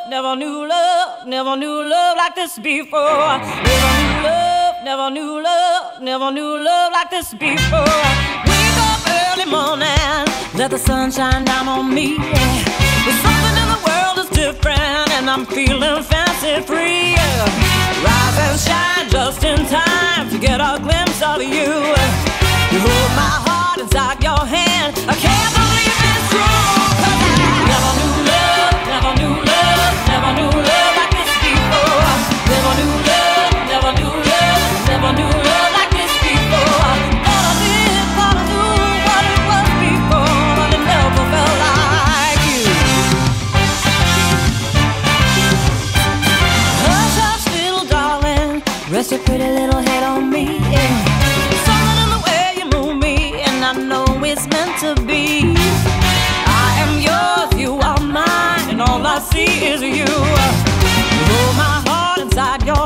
never knew love like this before. Never knew love, never knew love like this before. Wake up early morning, let the sun shine down on me. There's something in the world that's different, and I'm feeling fancy free. Rise and shine just in time to get a glimpse of you. You hold my heart inside your hand. I can't believe it's true, 'cause I never knew love, never knew love, never knew love like this before. Never knew love, never knew love, never knew love like this before. Thought I knew what it was before, and it never felt like you. Hush, hush, little darling, rest your pretty little head on me. Something in the way you move me, and I know it's meant to be. I am yours, you are mine, and all I see is you. You hold my heart inside your